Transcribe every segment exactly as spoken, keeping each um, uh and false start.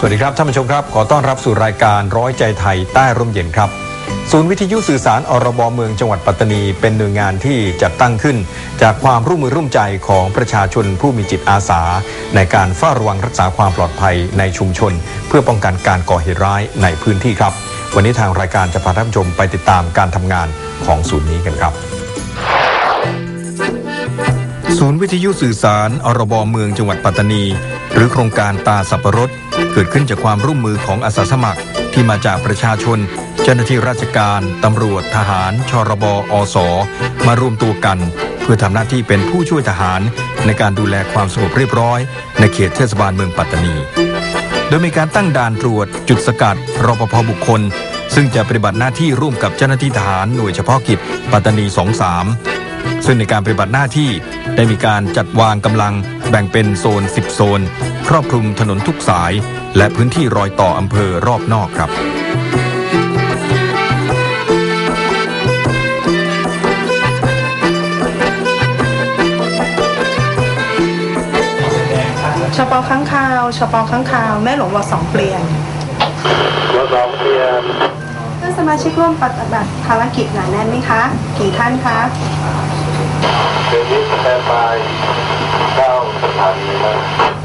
วัสดีครับท่านผู้ชมครับขอต้อนรับสู่รายการร้อยใจไทยใต้ร่มเย็นครับศูนย์วิทยุสื่อสารอรบเมืองจังหวัดปัตตานีเป็นหน่วยงานที่จัดตั้งขึ้นจากความร่วมมือร่วมใจของประชาชนผู้มีจิตอาสาในการเฝ้าระวังรักษาความปลอดภัยในชุมชนเพื่อป้องกันการก่อเหตุร้ายในพื้นที่ครับวันนี้ทางรายการจะพาท่านผู้ชมไปติดตามการทำงานของศูนย์นี้กันครับศูนย์วิทยุสื่อสารอรบเมืองจังหวัดปัตตานีหรือโครงการตาสับปะรดเกิดขึ้นจากความร่วมมือของอาสาสมัครที่มาจากประชาชนเจ้าหน้าที่ราชการตำรวจทหารชรบอสมารวมตัวกันเพื่อทำหน้าที่เป็นผู้ช่วยทหารในการดูแลความสงบเรียบร้อยในเขตเทศบาลเมืองปัตตานีโดยมีการตั้งด่านตรวจจุดสกัดรปภบุคคลซึ่งจะปฏิบัติหน้าที่ร่วมกับเจ้าหน้าที่ทหารหน่วยเฉพาะกิจปัตตานีสองสามซึ่งในการปฏิบัติหน้าที่ได้มีการจัดวางกำลังแบ่งเป็นโซนสิบโซนครอบคลุมถนนทุกสายและพื้นที่รอยต่ออำเภอรอบนอกครับชปข้างคาวชปข้างคาวแม่หลวงวสองเปลี่ยนวสองเปลี่ยนเพื่อนสมาชิกร่วมปฏิบัติภารกิจหนาแน่นไหมคะกี่ท่านคะเดี๋ยวนี้แปดไปเก้าสถานีแล้ว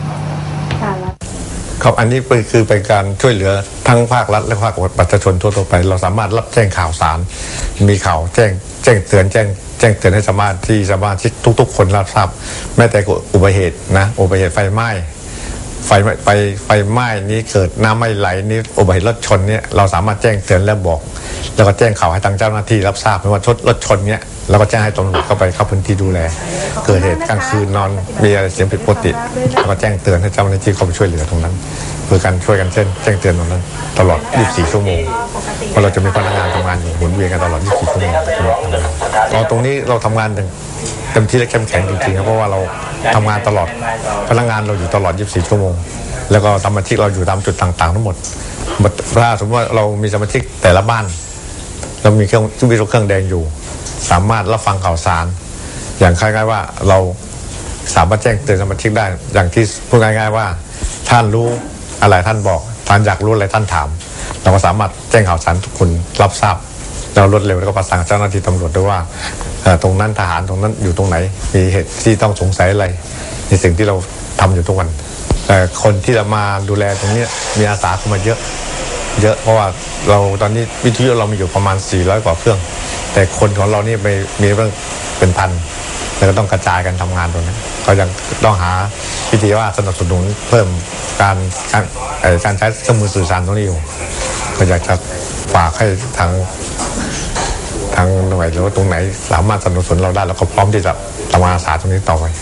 ครับอันนี้คือเป็นการช่วยเหลือทั้งภาครัฐและภาคประชาชนทั่วไปเราสามารถรับแจ้งข่าวสารมีข่าวแจ้งแจ้งเตือนแจ้งแจ้งเตือนให้สมาชิกสมาชิกทุกๆคนรับทราบแม้แต่อุบัติเหตุนะอุบัติเหตุไฟไหม้ไฟไฟไฟไหม้นี้เกิดน้ำไม่ไหลนี้อุบัติเหตุรถชนเนี่ยเราสามารถแจ้งเตือนและบอกแล้วก็แจ้งข่าวให้ทางเจ้าหน้าที่รับทราบไม่ว่ารถชนเนี่ยเราก็แจ้งให้ตำรวจเข้าไปเข้าพื้นที่ดูแลเกิดเหตุกลางคืนนอนมีอะไรเสียงผิดปกติเราก็แจ้งเตือนให้เจ้าหน้าที่เข้าไปช่วยเหลือตรงนั้นเพื่อการช่วยกันแจ้งแจ้งเตือนตรงนั้นตลอดยี่สิบสี่ชั่วโมงเพราะเราจะมีพนักงานทำงานอยู่หมุนเวียนกันตลอดยี่สิบสี่ชั่วโมงเราตรงนี้เราทำงานเต็มที่และเข้มแข็งจริงๆครับเพราะว่าเราทำงานตลอดพนักงานเราอยู่ตลอดยี่สิบสี่ชั่วโมงแล้วก็สมาชิกเราอยู่ตามจุดต่างๆทั้งหมดถ้าสมมติว่าเรามีสมาชิกแต่ละบ้านเรามีเครื่องวิทยุเครื่องแดงอยู่สามารถรับฟังข่าวสารอย่างคล้ายๆว่าเราสามารถแจ้งเตือนสมาชิกได้อย่างที่พูดง่ายๆว่าท่านรู้อะไรท่านบอกท่านอยากรู้อะไรท่านถามเราก็สามารถแจ้งข่าวสารทุกคนรับทราบเรารวดเร็วแล้วก็ประสานเจ้าหน้าที่ตำรวจด้วยว่าตรงนั้นทหารตรงนั้นอยู่ตรงไหนมีเหตุที่ต้องสงสัยอะไรในสิ่งที่เราทำอยู่ทุกวันแต่คนที่จะมาดูแลตรงนี้มีอาสาเข้ามาเยอะเยอะเพราะว่าเราตอนนี้วิทยุเรามีอยู่ประมาณสี่ร้อยกว่าเครื่องแต่คนของเรานี่ไปมีเรื่องเป็นพันแล้วก็ต้องกระจายกันทำงานตรงนี้ก็ยังต้องหาวิธีว่าสนับสนุนเพิ่มการการการใช้เครื่องมือสื่อสารตรงนี้อยู่ก็อยากจะฝากให้ทางทางหน่วยหรือว่าตรงไหนสามารถสนับสนุนเราได้แล้วก็พร้อมที่จะทำงานอาสาตรงนี้ต่อไป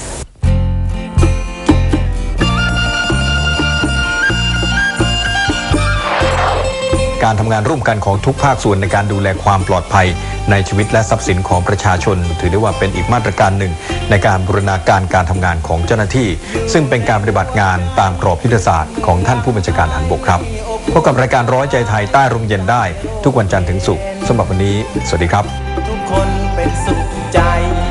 การทำงานร่วมกันของทุกภาคส่วนในการดูแลความปลอดภัยในชีวิตและทรัพย์สินของประชาชนถือได้ว่าเป็นอีกมาตรการหนึ่งในการบูรณาการการทำงานของเจ้าหน้าที่ซึ่งเป็นการปฏิบัติงานตามกรอบยุทธศาสตร์ของท่านผู้บัญชาการทหารบกครับพบกับรายการร้อยใจไทยใต้ร่มเย็นได้ทุกวันจันทร์ถึงศุกร์สำหรับวันนี้สวัสดีครับทุกคนเป็นสุขใจ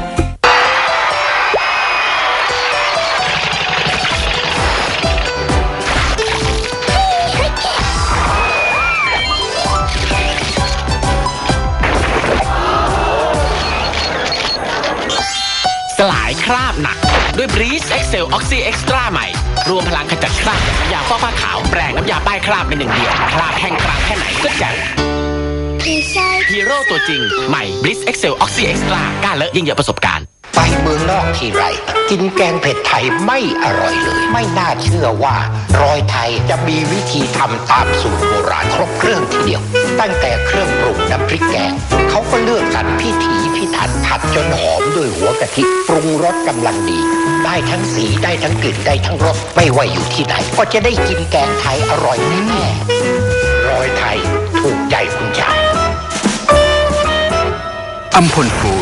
สลายคราบหนักด้วย Breeze Excel Oxy Extra ใหม่รวมพลังขจัดคราบจากน้ำยาฟอกผ้าขาวแปรงน้ำยาป้ายคราบเป็นหนึ่งเดียวคราบแห้งกลางแค่ไหนก็แจ๋วฮีโร่ตัวจริงใหม่ Breeze Excel Oxy Extra กล้าเลอะยิ่งเยอะประสบการณ์ไปเมืองนอกทีไรกินแกงเผ็ดไทยไม่อร่อยเลยไม่น่าเชื่อว่ารอยไทยจะมีวิธีทำตามสูตรโบราณครบเครื่องทีเดียวตั้งแต่เครื่องปรุงน้ำพริกแกงเขาก็เลือกสรรพิถีพิถันผัดจนหอมด้วยหัวกะทิปรุงรสกำลังดีได้ทั้งสีได้ทั้งกลิ่นได้ทั้งรสไม่ว่าอยู่ที่ไหนก็จะได้กินแกงไทยอร่อยแน่ๆรอยไทยถูกใจคุณชายอัมพลฟู